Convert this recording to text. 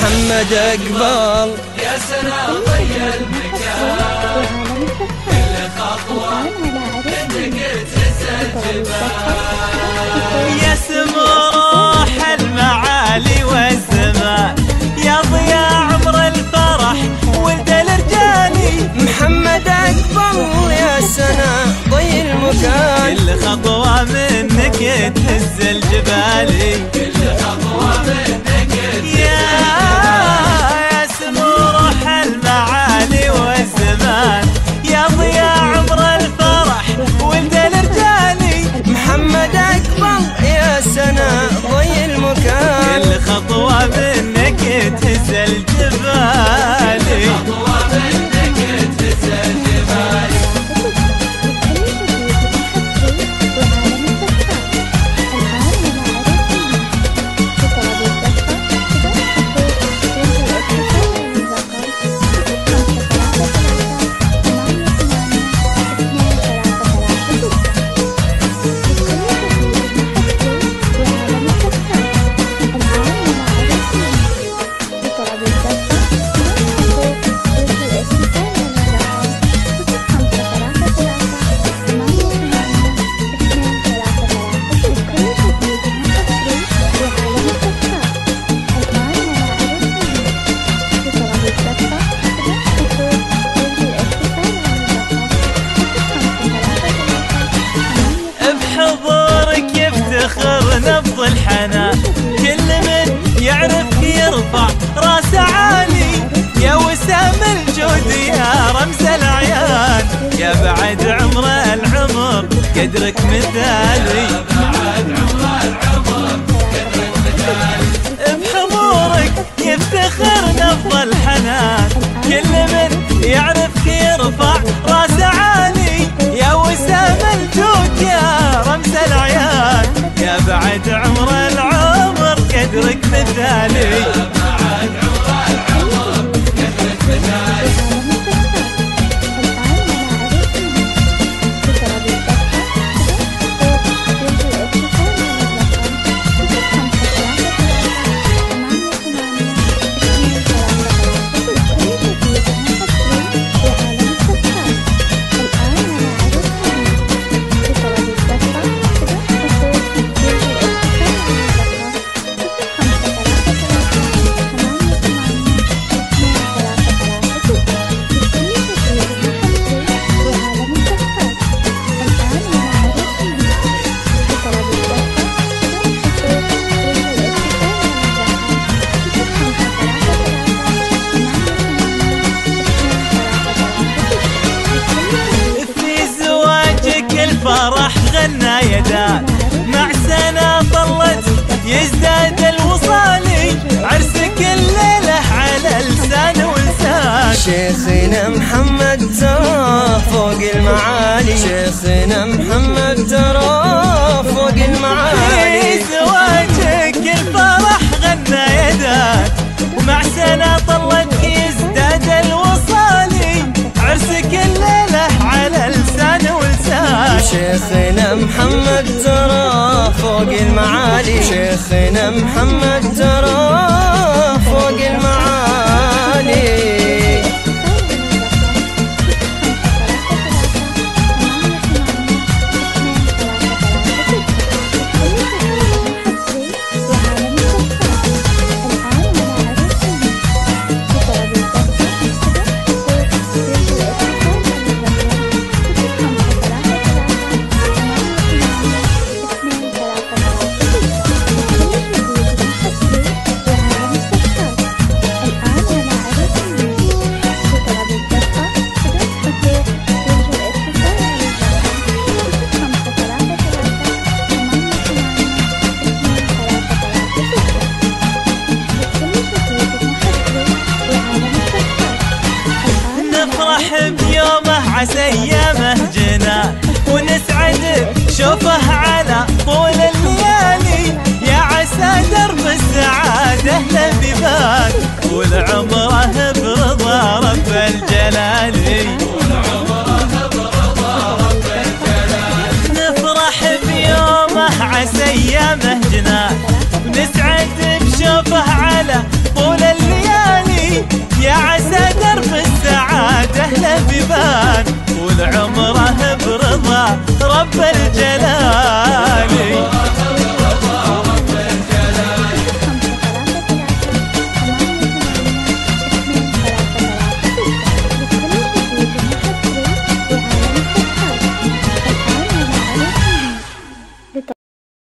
محمد اقبل يا سنة ضي المكان، كل خطوة منك تهز الجبال. يا سمو روح المعالي والزمان، يا ضياء عمر الفرح ولد الرجالي. محمد اقبل يا سنة ضي المكان، كل خطوة منك تهز الجبالي. كل خطوة منك يا سمو روح المعالي والزمان، يا ضياء عمر الفرح ولد الرجالي. محمد اقبل يا سنة ضي المكان، كل خطوة منك تهز الجبالي. خطوة منك تهز الجبال. بحضورك يفتخر نبض الحنان، كل من يعرفك يرفع راسه عالي. يا وسام الجود يا رمز العيان، يا بعد عمر العمر قدرك مثالي. بحضورك يفتخر نبض الحنان، كل من يعرفك يرفع راسه عالي. يا وسام الجود يا رمز العيان، يا بعد عمر العمر قدرك مثالي. الفرح غنى يدان، مع سنة طلت يزداد الوصالي. عرسك الليلة على لسان ولسان، شيخنا محمد ترى فوق المعالي. شيخنا محمد ترى فوق المعالي. في زواجك الفرح غنى يدان، ومع سنة طلت يزداد الوصالي. عرسك الليلة على لسان ولسان، شيخنا محمد ترى فوق المعالي. شيخنا محمد ترى فوق المعالي. بيومه عسى ايامه جنان، ونسعد بشوفه على طول الليالي. يا عسى درب السعادة له ببال، والعمره برضا رب الجلال. نفرح بيومه عسى ايامه جنان، ونسعد بشوفه على طول الليالي. يا عسى درب السعادة له بيبان طول عمره برضا رب الجلال.